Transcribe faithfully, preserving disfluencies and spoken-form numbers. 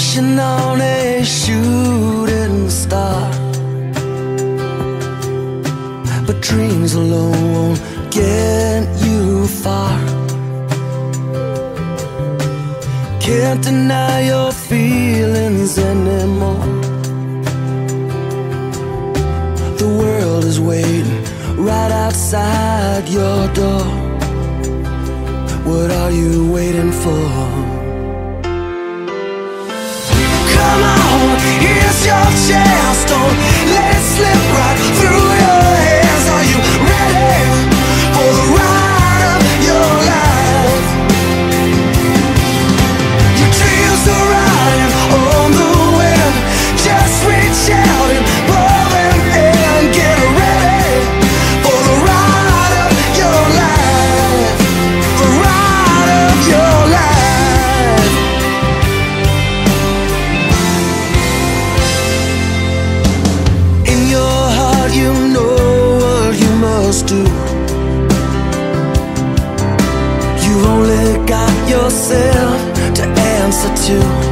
wishing on a shooting star, but dreams alone won't get you far. Can't deny your feelings anymore. The world is waiting right outside your door. What are you waiting for? Come on, here's your chance. Don't let it slip right through your hands. Are you ready for the ride of your life? Your dreams are riding on the wind. Just reach out and pull them in. Get ready for the ride of your life. The ride of your life. In your heart you know what you must do. You've only got yourself to answer to.